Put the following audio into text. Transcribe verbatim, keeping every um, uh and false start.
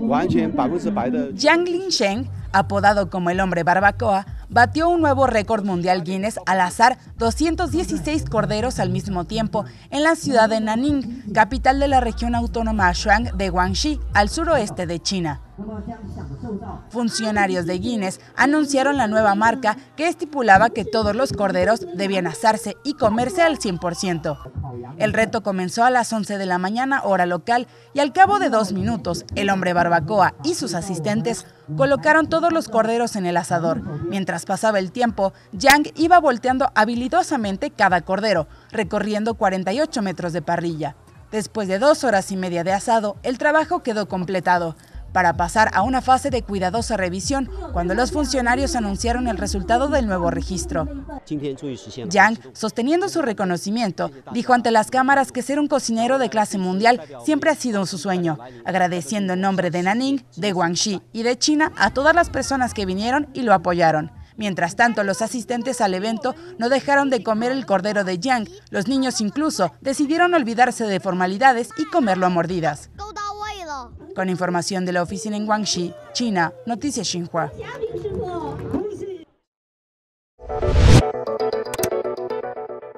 Jiang Lingsheng, apodado como el hombre barbacoa, batió un nuevo récord mundial Guinness al asar doscientos dieciséis corderos al mismo tiempo en la ciudad de Nanning, capital de la región autónoma Shuang de Guangxi, al suroeste de China. Funcionarios de Guinness anunciaron la nueva marca que estipulaba que todos los corderos debían asarse y comerse al cien por ciento. El reto comenzó a las once de la mañana, hora local, y al cabo de dos minutos, el hombre barbacoa y sus asistentes colocaron todos los corderos en el asador. Mientras pasaba el tiempo, Jiang iba volteando habilidosamente cada cordero, recorriendo cuarenta y ocho metros de parrilla. Después de dos horas y media de asado, el trabajo quedó completado, para pasar a una fase de cuidadosa revisión cuando los funcionarios anunciaron el resultado del nuevo registro. Jiang, sosteniendo su reconocimiento, dijo ante las cámaras que ser un cocinero de clase mundial siempre ha sido su sueño, agradeciendo en nombre de Nanning, de Guangxi y de China a todas las personas que vinieron y lo apoyaron. Mientras tanto, los asistentes al evento no dejaron de comer el cordero de Jiang. Los niños incluso decidieron olvidarse de formalidades y comerlo a mordidas. Con información de la oficina en Guangxi, China, Noticias Xinhua.